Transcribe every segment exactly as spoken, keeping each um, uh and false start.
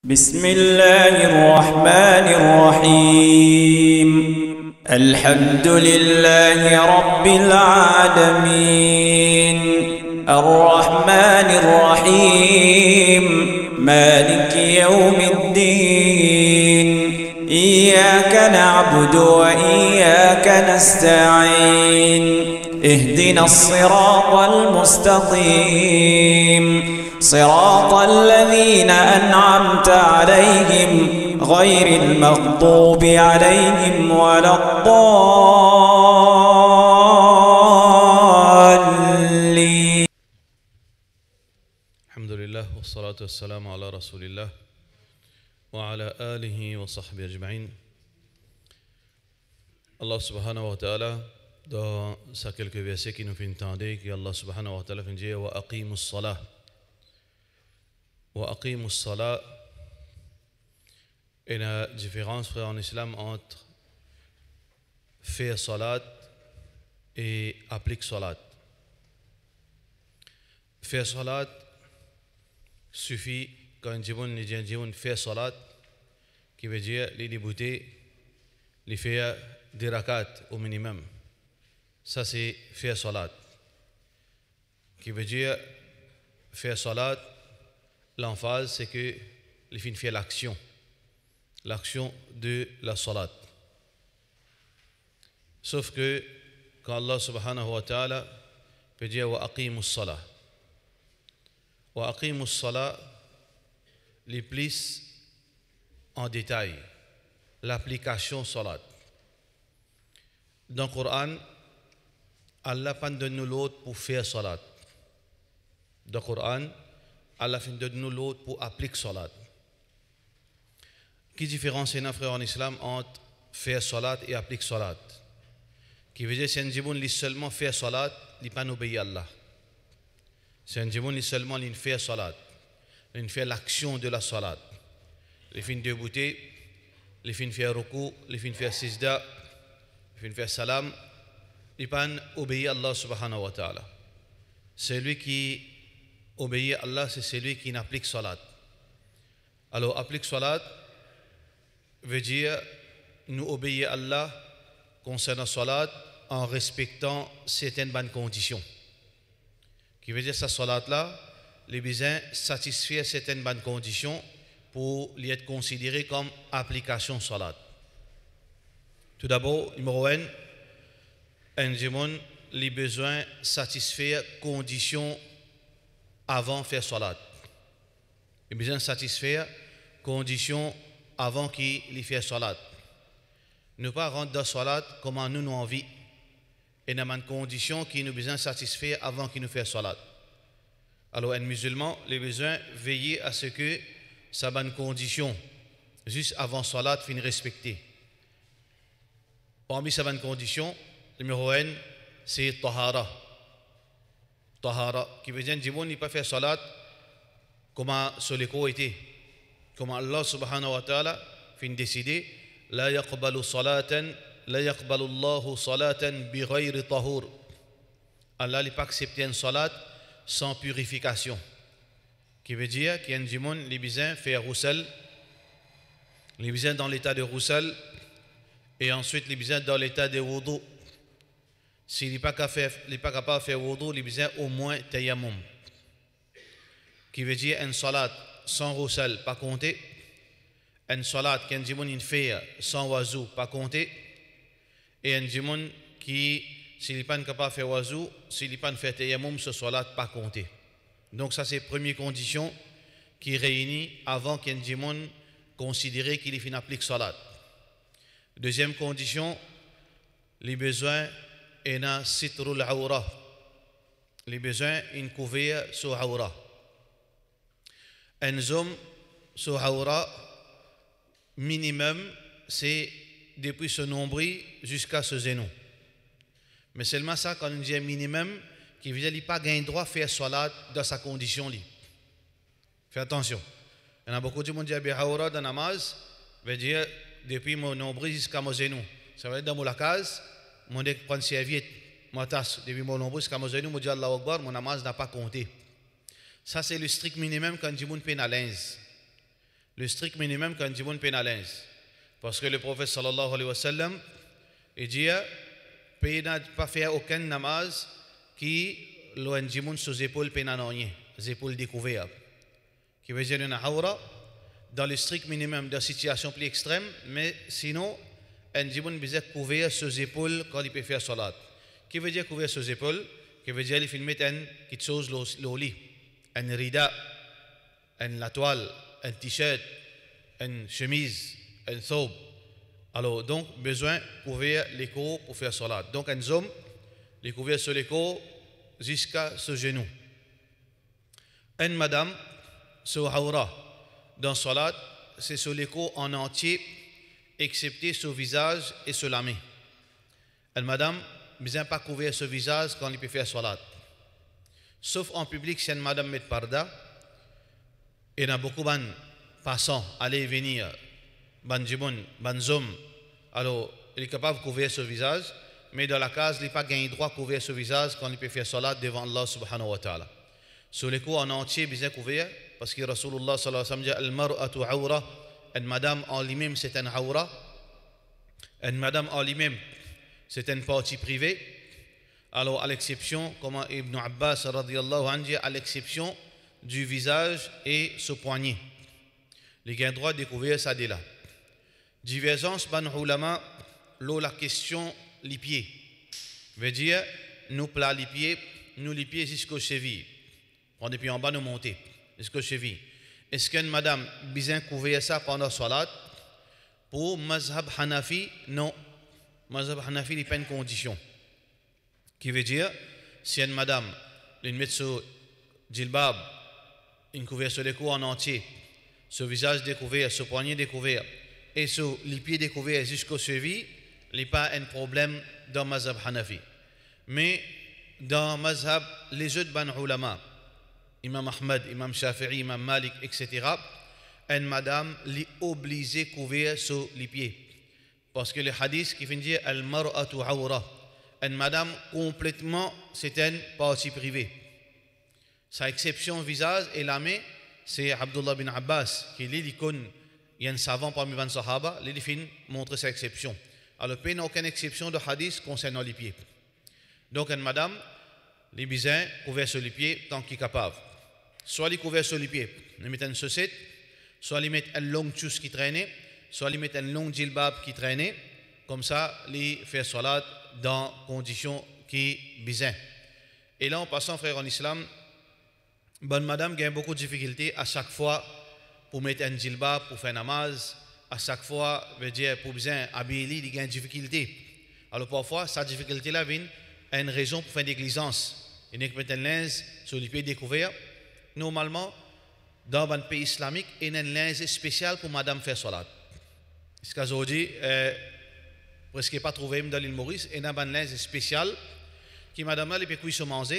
بسم الله الرحمن الرحيم الحمد لله رب العالمين الرحمن الرحيم مالك يوم الدين إياك نعبد وإياك نستعين اهدنا الصراط المستقيم صراط الذين أنعمت عليهم غير المغضوب عليهم ولا الضالين. الحمد لله والصلاة والسلام على رسول الله وعلى آله وصحبه أجمعين. Allah subhanahu wa ta'ala, dans ces quelques versets qui nous font entendre que Allah subhanahu wa ta'ala fait dire wa aqimus salah. Wa aqimus salah. Et la différence, frère, en islam entre faire salat et appliquer salat. Faire salat suffit quand on dit faire salat, qui veut dire les débuter, les faire des rakats au minimum. Ça c'est faire salat. Qui veut dire faire salat, l'emphase c'est que les fins faire l'action. L'action de la salat. Sauf que quand Allah subhanahu wa ta'ala peut dire wa aqimus salah. Wa aqimus salah les plus en détail l'application salat. Dans le Coran, Allah pas donne nous l'autre pour faire salat. Dans le Coran, Allah donne nous l'autre pour appliquer salat. Qui différencie nos frères en islam entre faire salat et appliquer salat? Qui veut dire si un jiboun lit seulement faire salat, il pas obéir à Allah. Si un jiboun lit seulement il fait salat, il fait l'action de la salat. Il fait debout, il fait faire ruku, il fait faire sijda, il fait faire salam, il pas obéir à Allah subhanahu wa ta'ala. Celui qui obéit à Allah, c'est celui qui n'applique salat. Alors applique salat veut dire nous obéir à Allah concernant la salat en respectant certaines bonnes conditions. Qui veut dire que sa salat là, les besoins satisfaire certaines bonnes conditions pour lui être considéré comme application salat. Tout d'abord, numéro un, un jimon les besoins satisfaire conditions avant de faire salat. Les besoins satisfaire conditions avant qu'il fasse salat. Ne pas rentrer dans salat comme nous nous envie et dans une condition qui nous besoin satisfaire avant qu'il nous fasse salat. Alors un musulman, les besoins veiller à ce que sa bonne condition juste avant salat finisse respectée. Parmi sa bonne condition, numéro un, c'est tahara. Tahara qui veut dire que ne pas faire salat comme sur les côtés. Comme Allah subhanahu wa ta'ala fin décidé la yaqbalu salatan la yaqbalu Allahu salatan bi ghayri tahur. Allah n'est pas accepté une salat sans purification. Qui veut dire qu'il y a un jimon les besoins faire roussel, les besoins dans l'état de roussel et ensuite les besoins dans l'état de wudu. S'il n'est pas capable de faire wudu, les besoins au moins tayammum. Qui veut dire une salat sans roussel, pas compter. Un salat qu'un djimoun fait sans wazou, pas compter. Et un djimoun qui, s'il n'est pas capable de faire wazou, s'il n'est pas fait tayammum, ce salat, pas compter. Donc ça c'est la première condition qui réunit avant qu'un djimoun considère qu'il est fin applique salat. Deuxième condition, les besoins est un sitrul aura. Les besoins une couvert sur aura. Un zoom sur aura minimum c'est depuis ce nombril jusqu'à ce genou. Mais seulement ça quand on dit un minimum qui veut dire qu'il n'a pas gain droit à faire salat dans sa condition li. Fais attention. Il y a beaucoup de monde qui dit aura dans la namaz veut dire depuis mon nombril jusqu'à mon genou. Ça veut dire dans la case, mon dé prendre serviette, ma tasse depuis mon nombril jusqu'à mon genou, mon dit Allahu Akbar, mon namaz n'a pas compté. Ça, c'est le strict minimum quand du monde pénalise. le strict minimum quand dit bon pénalise. Parce que le prophète sallallahu alayhi wa sallam, il dit, pas faire aucun namaz qui l'on dit sous épaule pénanoyen, les épaules découvertes. Qui veut dire une haoura dans le strict minimum de situation plus extrême, mais sinon, un dit bon besoin couvrir ses épaules quand il peut faire salat. Qui veut dire couvrir ses épaules? Qui veut dire il filme quelque chose au lit, un rida, une la toile, un t-shirt, une chemise, un thobe. Alors, donc, besoin de couvrir les côtes pour faire salat. Donc, un homme, les couvrir sur les côtes jusqu'à ce genou. Une madame, sur haoura, dans salat, c'est sur les côtes en entier, excepté sur le visage et sur la main. Une madame, besoin pas couvrir ce visage quand il peut faire salat. Sauf en public, si une madame met parda, il y a beaucoup de passants, aller et venir, ban jibon, ban zoom. Alors, il est capable de couvrir ce visage, mais dans la case, il n'a pas gagné droit de couvrir ce visage quand il peut faire salat devant Allah subhanahu wa ta'ala. Sur les coups en entier, bien couvert, parce que Rasulullah sallallahu alayhi wa sallam dit Al-mar'atu awra, une madame en lui-même c'est un awra, une madame en lui-même c'est une partie privée. Alors, à l'exception, comme Ibn Abbas radiyallahu anhu dit, à l'exception du visage et ce poignet. Les gains droits découvrir ça dès là. Divergence, ban ulama, l'eau la question, les pieds. Veut dire, nous plat les pieds, nous les pieds jusqu'aux chevilles. On depuis en bas, nous monter jusqu'aux chevilles. Est-ce qu'une madame besoin couvrir ça pendant salat? Pour mazhab Hanafi, non. Mazhab Hanafi, il n'y a pas une condition. Qui veut dire, si une madame, une met sur djilbab, une couvert sur les coups en entier, ce visage découvert, ce poignet découvert, et sur les pieds découverts jusqu'aux chevilles, il n'y a pas un problème dans mazhab Hanafi. Mais dans mazhab, les autres ban ulama, Imam Ahmad, Imam Shafi'i, Imam Malik, et cetera, une madame est obligée de couvrir sur les pieds. Parce que le hadith qui vient dire Al-mar'atu awra, une madame complètement, c'est une partie privée. Sa exception visage et la main, c'est Abdullah bin Abbas, qui est l'icône, il y a un savant parmi les Sahaba, il fin montre sa exception. Alors, il n'y a aucune exception de hadith concernant les pieds. Donc, une madame, les bisins couverts sur les pieds tant qu'il est capable. Soit les couverts sur les pieds, ils mettent une saucette, soit ils mettent une longue tchousse qui traînait, soit ils mettent une longue djilbab qui traînait, comme ça, les faire salat dans conditions qui bisins. Et là, en passant, frère en islam, bonne madame a beaucoup de difficultés à chaque fois pour mettre un djilbab, pour faire namaz, à chaque fois, veut dire, pour bien habiller, il y a une difficulté. Alors parfois, cette difficulté-là vient à une raison pour faire une négligence. Il y a une linge sur les pieds découverts. Normalement, dans un pays islamique, il y a une linge spéciale pour madame faire salat. Ce qu'aujourd'hui, euh, presque pas trouvé dans l'île Maurice, il y a une linge spéciale qui madame là, elle peut cuire se manger,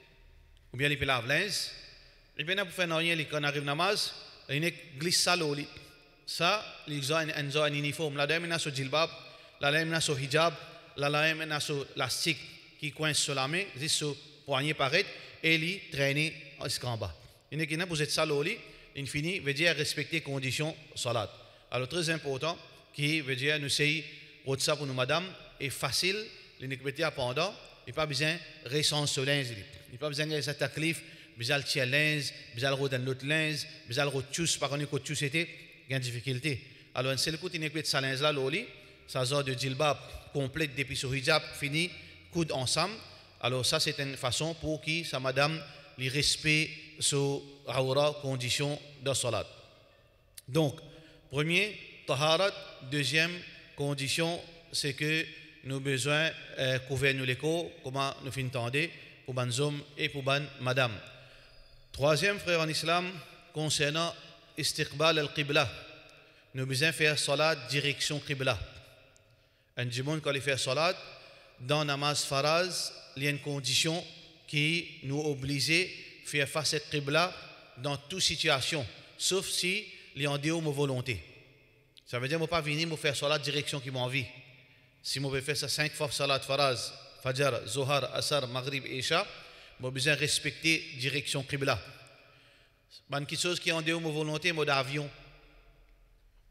ou bien elle peut laver linge. Et bien, pour faire rien, quand on arrive à namaz, il glisse ça l'eau. Ça, ils ont un uniforme. La dame est sur djilbab, la dame est sur hijab, la dame est sur lastique qui coince sur la main, juste sur poignet pareil, et il traîne jusqu'en bas. Il y a vous êtes ça l'eau, il finit, veut dire respecter les conditions salat. Alors, très important, qui veut dire nous essayons de ça pour nous, madame, est facile, il n'y a pas pendant, il n'y a pas besoin de récent sur linge, il n'y a pas besoin de cette taklif, besoin de tirer linge, besoin de d'un autre linge, besoin de tchous, par contre, que tchous était, il y a une difficulté. Alors, c'est le coup, il n'y a pas de ça linge là, l'oli, ça sort de djilbab complète depuis sur hijab, fini, coude ensemble. Alors, ça, c'est une façon pour qui, sa madame, les respect sur aura condition de salat. Donc, premier, taharat, deuxième condition, c'est que nous avons besoin de euh, couvrir nous les cours, comment nous finissons pour ban hommes et pour ban madame. Troisième, frère en islam, concernant istiqbal al-qibla, nous avons besoin de faire salat direction qibla. Un djimoun, quand il fait salat, dans namaz faraz, il y a une condition qui nous oblige à faire face à qibla dans toute situation, sauf si il y a en dehors de ma volonté. Ça veut dire que je ne peux pas venir me faire salat direction qui m'a envie. Si je peux faire ça cinq fois salat faraz, fajr, zohar, asar, maghrib, isha, je vais besoin de respecter direction qibla. Une chose qui est en dehors de ma volonté, mode avion.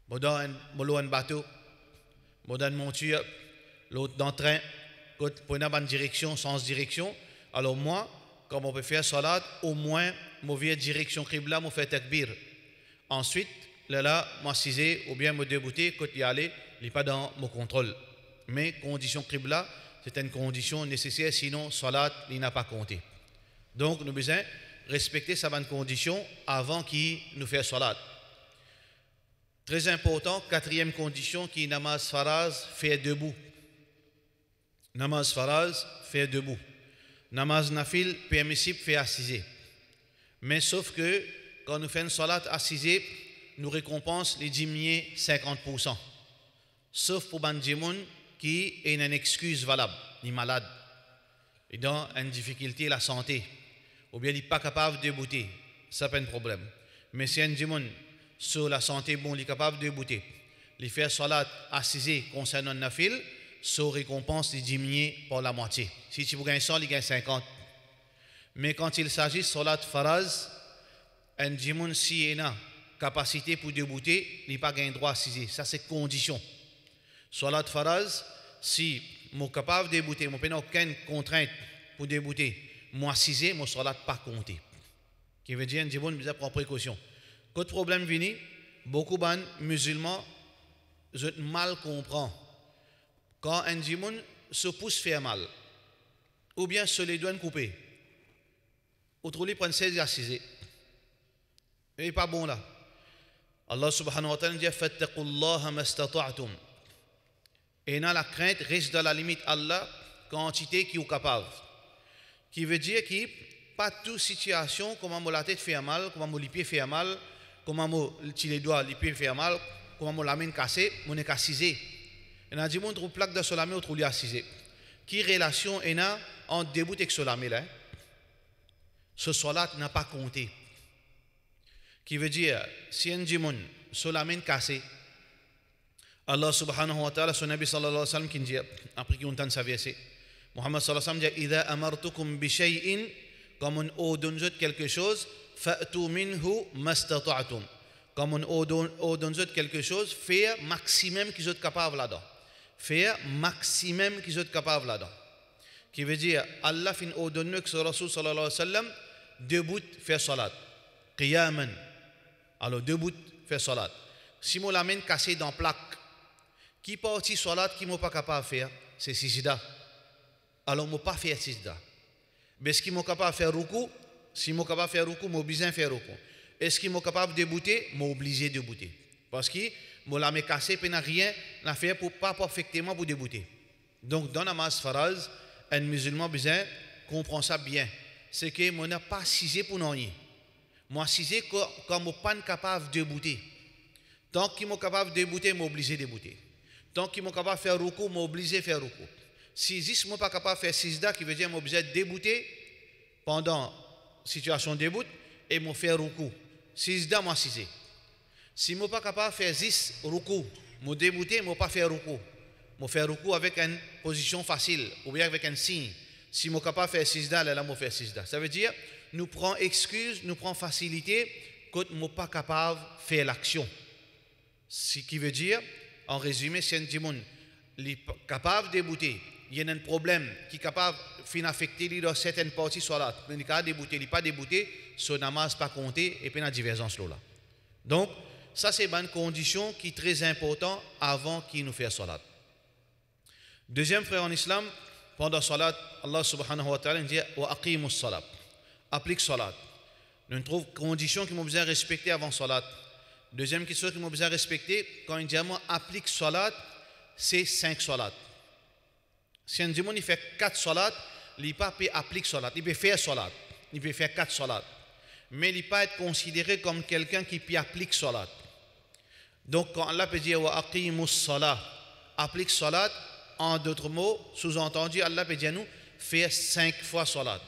dans un bateau, dans une monture, l'autre dans le train, pour une bonne direction, sens direction. Alors moi, comme on peut faire salat, au moins, je vais direction Qibla, je fais takbir. Ensuite, là, là, moi, cisé, ou bien me débouter, quand y aller, il n'est pas dans mon contrôle. Mais condition Qibla, c'est une condition nécessaire, sinon, salat, il n'a pas compté. Donc, nous devons besoin respecter sa bonne condition avant qu'il nous fasse salat. Très important, quatrième condition, qui est namaz faraz, fait debout. Namaz faraz, fait debout. Namaz nafil, permissible, fait assisé. Mais sauf que, quand nous faisons salat assisé, nous récompense les diminuer cinquante pour cent. Sauf pour Bandjimoun qui est une excuse valable, il est malade, et dans une difficulté la santé, ou bien il n'est pas capable de débouter, ça pas un problème. Mais si un djimoun sur la santé, bon, il est capable de débouter, il fait salat assisé concernant le nafil, sa récompense est diminuée par la moitié. Si tu gagnes cent, il gagne cinquante. Mais quand il s'agit de salat faraz, un djimoun si il a capacité pour débouter, il n'a pas gagné droit à assiser. Ça, c'est condition. Salat faraz, si je suis capable de débouter, je n'ai aucune contrainte pour débouter, moi assiser, mon salat pas compté. Qui veut dire, un djimoun, il prend précaution. Quand le problème vient, beaucoup de musulmans, je mal comprends. Quand un djimoun se pousse faire mal, ou bien se les douanes coupées, autrement, prend seize et assiser. Il n'est pas bon là. Allah subhanahu wa ta'ala dit fattaqullaha mastata'tum. Et dans la crainte reste dans la limite Allah quantité qui est capable. Qui veut dire que pas toute situation comment la tête fait mal, comment les pieds fait mal, comment les doigts les pieds fait mal, comment la main cassée, mon est assisé. Et on a dit mon trouve plaque de solamé ou trouve lui assisé. Qui relation est là entre debout et solamé là? Ce salat n'a pas compté. Qui veut dire, si un djimoun sur la main cassée, Allah subhanahu wa ta'ala, son Nabi sallallahu alayhi wa sallam qui dit, après qu'il entende sa verset, Muhammad sallallahu alayhi wa sallam dit, Ida amartukum bi shay'in, comme on ordonne quelque chose, fa'tu minhu mastata'tum. Comme on ordonne quelque chose, faire maximum qu'ils sont capables là-dedans. Faire maximum qu'ils sont capables là-dedans. Qui veut dire, Allah fin ordonne que ce Rasul sallallahu alayhi wa sallam, debout faire salat. Qiyaman. Alors, debout, faire salat. Si mon la main cassée dans la plaque, qui partit salat qui ne pas capable de faire, c'est sijda. Alors, je ne pas faire sijda. Mais ce qui est capable de faire ruku, si je suis capable de faire ruku, je suis obligé de faire ruku. Est-ce qu'il est capable de débouter, je suis obligé de débouter. Parce que mon la main cassée, je n'ai rien à faire pour pas parfaitement pour débouter. Donc, dans la namaz faraz, un musulman besoin comprend ça bien. C'est que je n'ai pas sijé pour non rien. Moi, si c'est quand je ne suis pas capable de débouter, tant qu'il est capable de débouter, je suis obligé de débouter. Tant qu'il est capable de faire ruku, je suis obligé de faire ruku. Si je ne suis pas capable de faire sijda, qui veut dire que je suis obligé de débouter pendant la situation de débout, et je fais ruku. Sijda, moi, si c'est. Si je ne suis pas capable de faire zis ruku, je débouter, je ne pas faire ruku. Je fais ruku avec une position facile, ou bien avec un signe. Si je suis capable de faire sijda, là, je fais sijda. Ça veut dire, nous prenons excuse, nous prenons facilité quand nous ne sommes pas capables de faire l'action. Ce qui veut dire, en résumé, si un djimoun est capable de débouter, il y a un problème qui est capable de affecter dans certaines parties soit là, il est capable de débouter, il n'est pas débouté, son namaz pas compté et puis la divergence là. Donc, ça c'est une condition qui est très importante avant qu'il nous fasse salat. Deuxième frère en islam, pendant salat, Allah subhanahu wa ta'ala dit wa aqimus salat. Applique salat. Nous trouvons conditions qui m'ont besoin de respecter avant salat. Deuxième question qui m'ont besoin de respecter, quand il dit à moi applique salat, c'est cinq salat. Si un démon il fait quatre salat, il ne peut pas appliquer salat, il peut faire salat, il peut faire quatre salat. Mais il ne peut pas être considéré comme quelqu'un qui peut appliquer salat. Donc quand Allah peut dire wa aqimus salat, applique salat, en d'autres mots, sous-entendu, Allah peut dire nous faire cinq fois salat.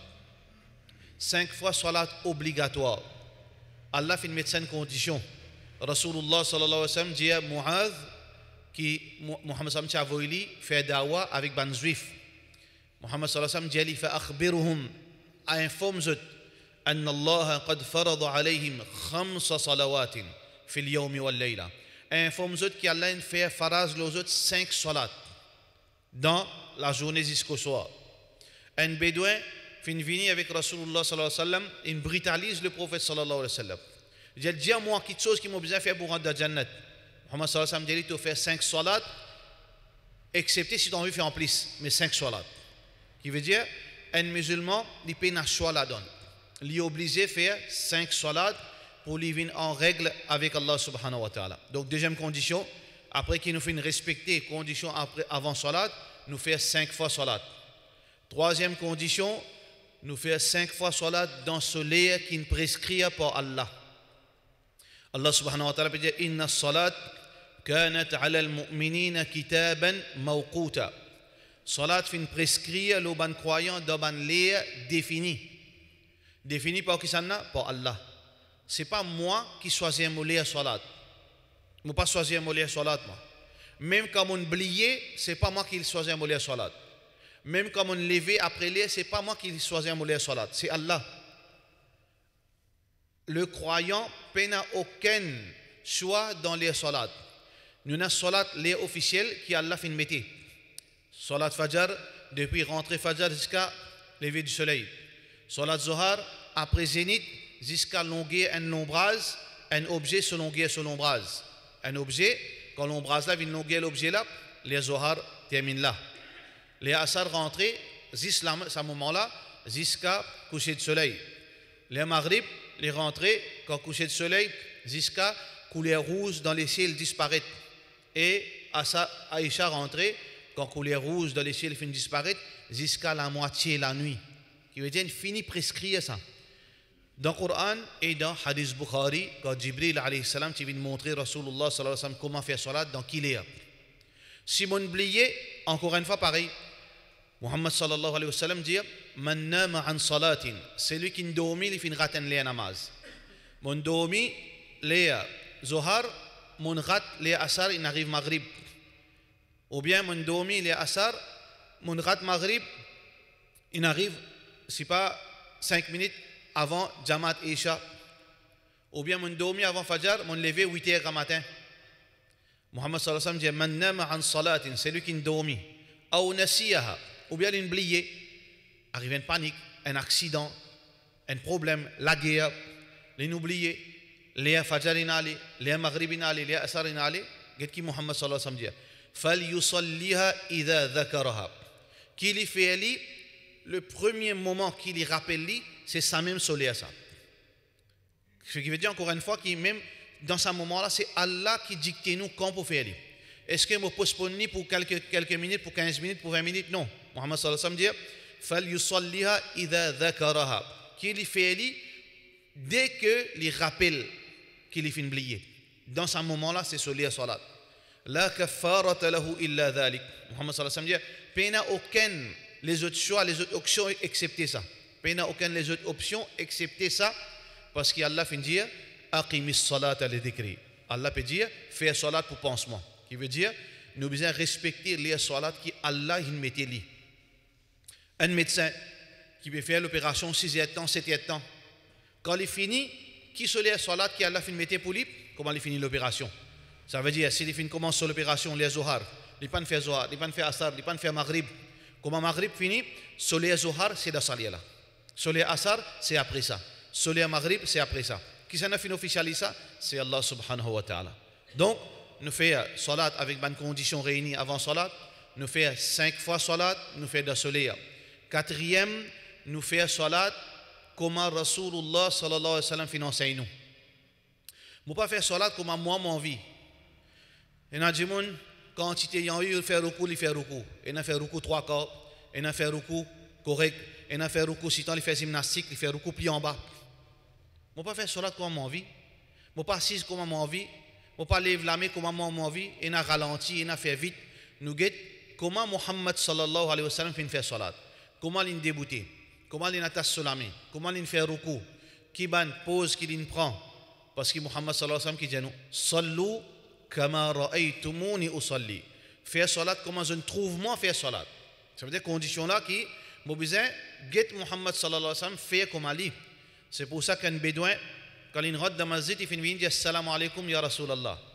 Cinq fois salat obligatoire. Allah fait une médecine condition. Rasulullah sallallahu alayhi wa sallam dit à Mu'adh, qui Muhammad sallallahu alayhi wa sallam fait dawa avec ban juif. Muhammad sallallahu alayhi wa sallam dit fa akhbiruhum informe-eux أن الله قد فرض عليهم خمس صلوات في اليوم والليلة. informe autres qu'Allah fait faraz les autres cinq salats dans la journée jusqu'au soir. Un bédouin fin vini avec Rasulullah sallallahu alayhi wa sallam, il brutalise le prophète sallallahu alayhi wa sallam. Il dit, dis-moi quelque chose qui m'a besoin de faire pour rentrer dans la Jannat. Muhammad sallallahu alayhi wa sallam dit, tu fais cinq salats, excepté si tu as envie de faire en plus, mais cinq salats. Qui veut dire, un musulman, il peut un choix la donne. Il est obligé de faire cinq salats pour lui venir en règle avec Allah subhanahu wa ta'ala. Donc, deuxième condition, après qu'il nous fait respecter les conditions après, avant salat, nous fait cinq fois salat. Troisième condition, nous fait cinq fois salat dans ce lieu qui nous prescrit par Allah. Allah subhanahu wa ta'ala peut dire, inna salat kanat ala al-mu'minina kitaban mawquta. Salat fin prescrit le ban croyant dans ban lieu défini. Défini par qui ça n'a? Par Allah. C'est pas moi qui choisis un mot à salat. Je ne pas choisir un mot à salat moi. Même quand on oublié, c'est pas moi qui choisis un mot à salat. Même quand on levé après les, c'est pas moi qui choisis un mot à salat, c'est Allah. Le croyant n'a aucun choix dans les salats. Nous avons salat les officiels qui Allah fin mettre. Salat Fajr depuis rentrée Fajr jusqu'à lever du soleil. Salat Zohar après zénith jusqu'à longuer un lombraz, un objet se longuer sur lombraz. Un objet, quand lombraz là vient longuer l'objet là, les Zohar terminent là. Les Asar rentrés jusqu'à ce moment-là jusqu'à coucher de soleil. Les Maghrib, les rentrées quand coucher de soleil jusqu'à couleur rouge dans les ciels disparaître. Et Asa Aïcha rentrée quand couleur rouge dans les ciels finit disparaître jusqu'à la moitié la nuit. Qui veut dire fini prescrire ça. Dans le Coran et dans Hadith Bukhari, quand Jibril alayhi salam vient montrer Rasulullah sallallahu alayhi wa sallam comment faire salat dans qui il est. Si mon oublié, encore une fois pareil, Muhammad sallallahu alayhi wa sallam dit Man nama an salatin, c'est lui qui dormi, il finit rater les namaz. Mon dormi, les Zohar, mon rat, les Asar, il arrive Maghrib. Ou bien mon dormi, les Asar, mon rat Maghrib, il arrive, c'est pas cinq minutes avant Jamaat Isha. Ou bien mon dormi avant Fajr, mon levé huit heures du matin. Muhammad sallallahu alayhi wa sallam dit Man nama an salatin, c'est lui qui dormi. Ou nasiyaha, ou bien il oublié. Arrive une panique, un accident, un problème, la guerre, l'inoublié, les Fajr inali, les Maghrib inali, les Asar inali. Qu'est-ce que Muhammad sallallahu alayhi wa sallam dit Fal yusalliha idha dhakaraha. Qu'il y fait li, le premier moment qu'il y rappelle li, c'est ça même solé à ça. Ce qui veut dire encore une fois que même dans ce moment-là, c'est Allah qui dicte nous quand pour faire. Est-ce que je postpone pour quelques, quelques minutes, pour quinze minutes, pour vingt minutes? Non. Muhammad sallallahu alayhi wa sallam dit Fal yusalliha idha dhakaraha. Qu'il fait dès que il rappelle qu'il est fin oublié. Dans ce moment-là, c'est solé à salat. La kaffarata lahu illa dhalik. Muhammad sallallahu alayhi wa sallam dit il n'y a aucun les autres choix, les autres options excepté ça. Il n'y a aucune les autres options excepté ça parce qu'Allah fait dire aqimis salata li dhikri. Allah peut dire fais salat pour pansement. Qui veut dire nous devons respecter les salats qui Allah il mettait li. Un médecin qui peut faire l'opération six heures de temps, sept heures de temps. Quand il finit, qui sont les salats qui Allah il mettait pour lui? Comment il finit l'opération? Ça veut dire si il finit commence sur l'opération les Zohar, il pas faire Zohar, il pas faire Asar, il pas faire Maghrib. Comment Maghrib finit? Soleil Zohar, c'est dans ce lieu-là. Soleil Asar, c'est après ça. Soleil Maghrib, c'est après ça. Qui s'en a fini officialiser ça? C'est Allah subhanahu wa ta'ala. Donc, nous faisons salat avec bonnes conditions réunies avant salat. Nous faisons cinq fois salat, nous faisons dans soleil. Quatrième, nous faisons salat comment Rasulullah sallallahu alayhi wa sallam finance nous. Je ne pas faire salat comme moi, mon vie. Et nous disons, quand il y a eu faire recours, il fait recours. Il a fait recours trois quarts, il a fait recours correct, il a fait recours si tant il fait gymnastique, il fait recours plié en bas. Je ne pas faire salat comme mon vie. Je ne pas assise comme mon vie. Je ne pas lever la main comme mon vie. Il a ralenti, il a fait vite. Nous guettons comment Muhammad sallallahu alayhi wa sallam fait faire salat. Comment il débouté. Comment il attache sur la main. Comment il fait recours. Qui ban pause qu'il prend. Parce que Muhammad sallallahu alayhi wa sallam qui dit nous sallu kama ra'aytumuni usalli. Faire salat comment je ne trouve moi faire salat. Ça veut dire condition là qui mon besoin get Muhammad sallallahu alayhi wa sallam fait comme Ali. C'est pour ça qu'un bédouin quand il rentre dans la masjid il finit dire assalamu alaykum ya Rasulallah.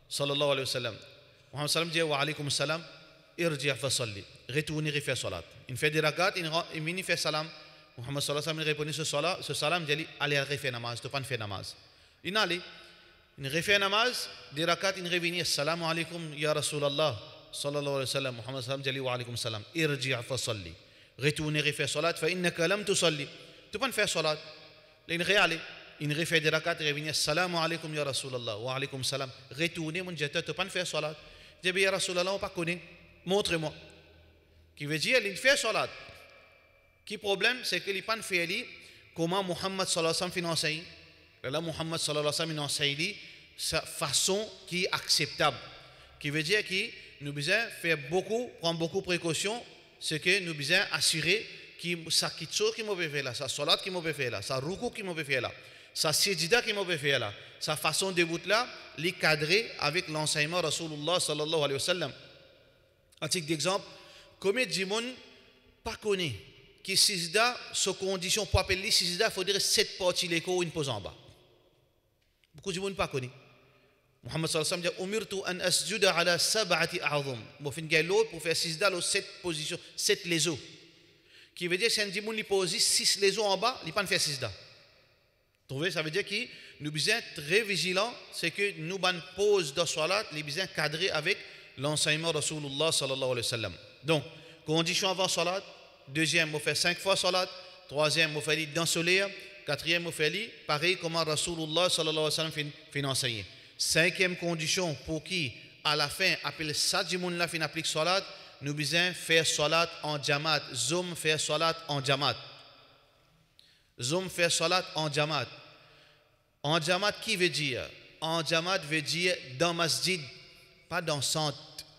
sallallahu alayhi wa sallam. Muhammad sallam dit wa alaykum salam, irji' fa salli. Retournez et faire salat. Il fait des rakats, il vient faire salam. Muhammad sallallahu alayhi wa sallam répondit ce salat, ce salam, il dit allez refaire namaz, tu pas faire namaz. Il allait, il refait namaz, des rakats, il revient assalamu alaykum ya Rasulallah sallallahu alayhi wa sallam. Muhammad sallam dit wa alaykum salam, irji' fa salli. Retournez et faire salat, fa innaka lam tusalli. Tu pas faire salat. Il réalise, il refait des rakats, il revient assalamu alaykum ya Rasulallah wa alaykum salam. Retournez mon jeta, tu pas faire salat. Il dit ya Rasulallah, on pas connaît. Montre-moi. Qui veut dire, il fait salat. Qui problème, c'est qu'il n'a pas fait comment Muhammad sallallahu alayhi wa sallam fait. Là, Muhammad sallallahu alayhi wa sallam fait sa façon qui est acceptable. Qui veut dire que nous devons faire beaucoup, prendre beaucoup de précautions, c'est que nous devons assurer que sa kitso qui m'a fait là, sa salat qui m'a fait là, sa ruku qui m'a fait là, sa sijida qui m'a fait là, sa façon de bout là, les cadrer avec l'enseignement Rasulullah sallallahu alayhi wa sallam. Un titre d'exemple, combien de gens pas connaît qui sijda, sa condition pour appeler sijda, il faut dire sept parties l'écho une pose en bas. Beaucoup de gens pas connaît. Muhammad sallallahu alayhi wa sallam dit umirtu an asjuda ala sab'ati a'zum. Bon fin gay l'autre pour faire sijda les sept positions, sept les os. Qui veut dire que si un gens il pose six les os en bas, il pas faire sijda. Trouvez, ça veut dire que nous besoin très vigilants, c'est que nous ban pose de salat, les besoin cadrer avec l'enseignement Rasulullah sallallahu alayhi wa sallam. Donc, condition avant salat, deuxième, on fait cinq fois salat, troisième, on fait dans soleil, quatrième, on fait pareil comme Rasulullah sallallahu alayhi wa sallam fin enseigné. Cinquième condition pour qui, à la fin, appelle ça du monde là fin applique salat, nous besoin faire salat en jamaat, zoom faire salat en jamaat. Zoom faire salat en jamaat. En jamaat, qui veut dire? En jamaat veut dire dans masjid, pas dans centre.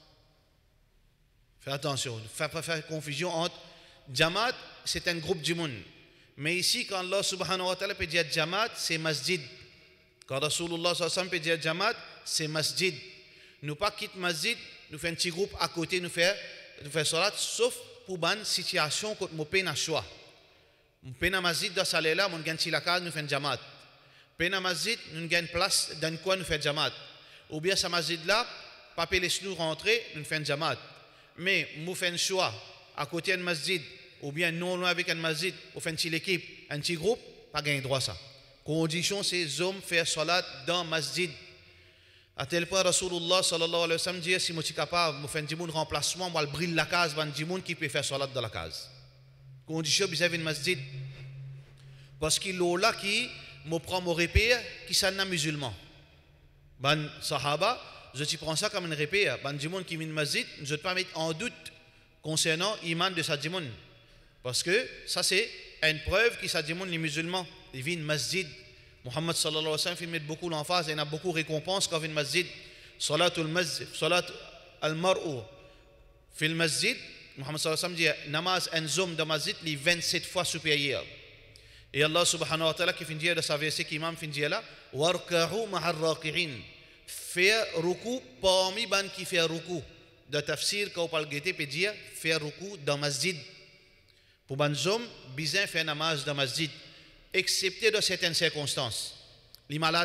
Faites attention, ne faites pas faire confusion entre jamaat, c'est un groupe du monde. Mais ici, quand Allah subhanahu wa ta'ala peut dire jamaat, c'est masjid. Quand Rasulullah sallallahu alayhi wa sallam peut dire jamaat, c'est masjid. Nous pas quitter masjid, nous faisons un petit groupe à côté, nous faisons nous faisons salat, sauf pour une situation quand nous payons un choix. Nous payons un masjid dans salle là, nous gagnons la case, nous faisons jamaat. Payons un masjid, nous gagnons place dans quoi nous faisons jamaat. Ou bien ce masjid là, pas laisser nous rentrer, nous faisons jamaat. Mais nous faisons un choix à côté d'un masjid, ou bien non loin avec un masjid, ou faisons une petite équipe, un petit groupe, pas gagner droit ça. Condition c'est hommes faire salat dans masjid. À tel point Rasulullah sallallahu alayhi wa sallam dit si je suis capable de faire un remplacement, je vais briller la case, un gens qui peut faire salat dans la case. Condition vis-à-vis du masjid. Parce qu'il y a là qui me prend mon repère qui sont des musulmans. Ben sahaba, je prends ça comme un repère. Ben gens qui viennent au masjid, je ne vais pas mettre en doute concernant l'iman de sa djimoun. Parce que ça c'est une preuve que sa djimoun les musulmans, ils viennent au masjid. Muhammad sallallahu alayhi wa sallam fait mettre beaucoup l'emphase et il y a beaucoup de récompenses quand il vient au masjid. Salatul masjid, salat al-mar'u fil masjid. Muhammad sallallahu alayhi wa sallam dit namaz en zoom de masjid les vingt-sept fois supérieur. Et Allah subhanahu wa ta'ala qui finit de sa verset qui imam finit là warka'u ma'ar raqi'in. Faire ruku parmi ban qui fait ruku. De tafsir quand on parle guetter peut dire faire ruku dans masjid. Pour ban zoom bizarre faire namaz dans masjid. Excepté dans certaines circonstances, les malades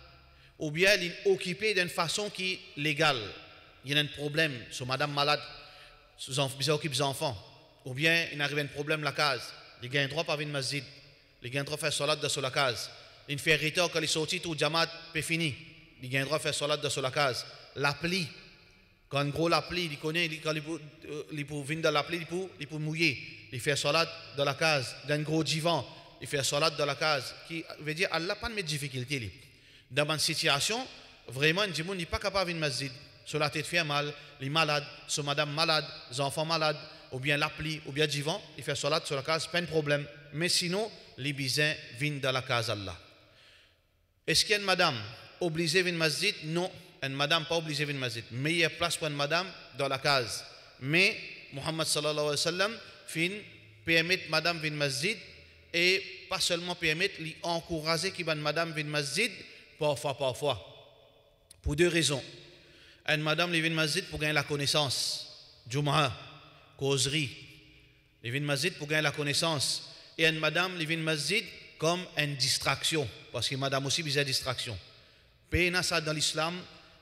ou bien les occupés d'une façon qui est légale. Il y a un problème sur madame malade, ils occupent des enfants, ou bien il arrive un problème la case. Les gars ont droit à venir masjid, les gars ont droit à faire salat dans la case. Ils font retard quand ils sortent tout jamaat peut fini. Les gars ont droit à faire salat dans la case. L'appli, quand gros l'appli, il connaît quand il peut venir dans l'appli, il peut mouiller, il fait salat dans la case, d'un gros divan. Il fait salat dans la case, qui veut dire Allah pas de difficulté. Dans une situation, vraiment, il n'est pas capable de venir masjid. Sur la tête fait mal, les malades, sur madame malade, les enfants malades, ou bien l'appli, ou bien divan, il fait salat sur la case, pas de problème. Mais sinon, les bisins viennent dans la case Allah. Est-ce qu'il y a une madame obligée de venir masjid? Non, une madame pas obligée de venir masjid. Mais il y a place pour une madame dans la case. Mais Muhammad sallallahu alayhi wa sallam fin permet madame venir masjid. Et pas seulement permettre, lui encourager qui van madame vient masjid parfois parfois pour deux raisons. Une madame vient masjid pour gagner la connaissance, Jumu'ah, causerie. Elle vient masjid pour gagner la connaissance et une madame vient masjid comme une distraction parce que madame aussi besoin de distraction. Péna ça dans l'islam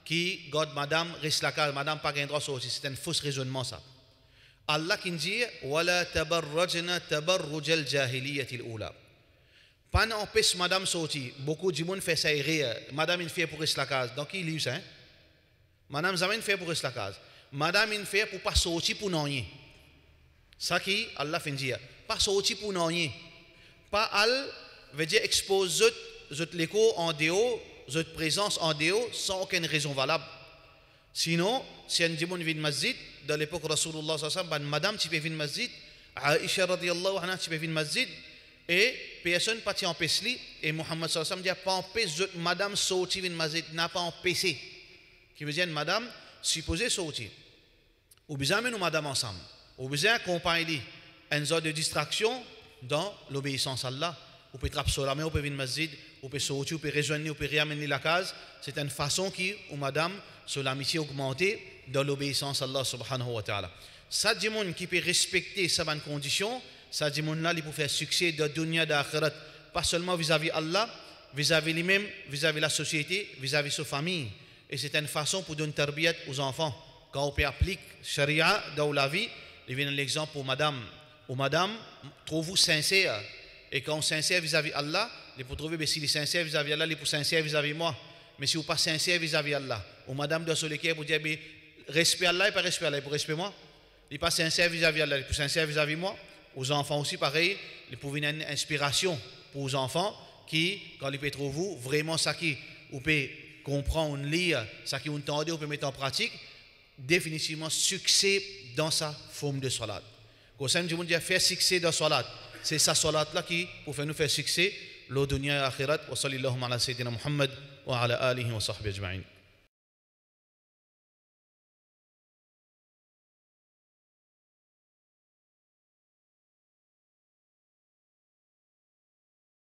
qui garde madame reste la case, madame pas gain droit sortir, c'est un faux raisonnement ça. Allah qui dit wala tabarrajna tabarruj al-jahiliyyah al-ula. Pas n'empêche madame sortir. Beaucoup de monde fait ça rire. Madame il fait pour rester la case. Donc il lit ça. Hein? Madame jamais fait pour rester la case. Madame il fait pour pas sortir pour non rien. Ça qui Allah fait dire pas sortir pour non rien. Pas al veut dire expose zot l'écho en dehors, zot présence en dehors sans aucune raison valable. Sinon, si un démon vient de masjid, dans l'époque Rasulullah sallallahu alayhi wa sallam, madame tu peux venir de masjid, Aisha radiyallahu anha tu peux venir de masjid, et personne pas empêché, et Muhammad sallallahu alayhi wa sallam dit pas empêché, madame sortir venir de masjid, n'a pas empêché. Qui veut dire, madame, supposée sortir. Ou bien nous madame ensemble. Ou bien accompagner une sorte de distraction dans l'obéissance à Allah. Ou peut trapper sur la main, ou peut venir de masjid, ou peut sortir, ou peut rejoindre, ou peut réamener la case. C'est une façon qui, ou madame, sur l'amitié augmentée dans l'obéissance à Allah subhanahu wa ta'ala. Ça, dit monde qui peut respecter sa bonne condition, ça, dit monde là, il peut faire succès de dunya d'akhirat, pas seulement vis-à-vis Allah, vis-à-vis lui-même, vis-à-vis la société, vis-à-vis sa famille. Et c'est une façon pour donner tarbiyat aux enfants. Quand on peut appliquer sharia dans la vie, il vient l'exemple pour madame. Ou madame, trouve-vous sincère. Et quand on est sincère vis-à-vis Allah, il faut trouver, si il est sincère vis-à-vis Allah, il est sincère vis-à-vis moi. Mais si vous n'êtes pas sincère vis-à-vis Allah, ou madame de Solekier, vous dites, respect Allah et pas respect Allah, pour respect moi. Il n'est pas sincère vis-à-vis Allah, il est sincère vis-à-vis moi. Aux enfants aussi, pareil, il peut venir une inspiration pour les enfants qui, quand ils peuvent trouver vous, vraiment ça qui, vous pouvez comprendre, lire, ça qui vous entendez, vous pouvez mettre en pratique, définitivement succès dans sa forme de salat. Quand ça nous dit faire succès dans salat, c'est sa salat là qui pour faire nous faire succès, le dunya et akhirat. Wa sallallahu ala sayyidina Muhammad wa ala alihi wa sahbihi ajma'in.